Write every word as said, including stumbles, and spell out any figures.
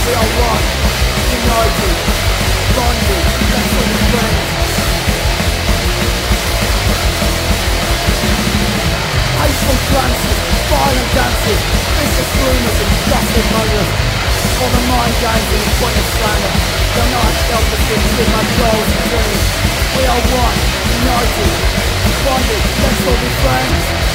We are one, united, bonded, let's all be friends. Hateful glances, violent dances, vicious rumours and gossip murmurs. All the mind games and pointless slander, they'll not help us to achieve our goals and dreams. We are one, united, bonded, let's all be friends.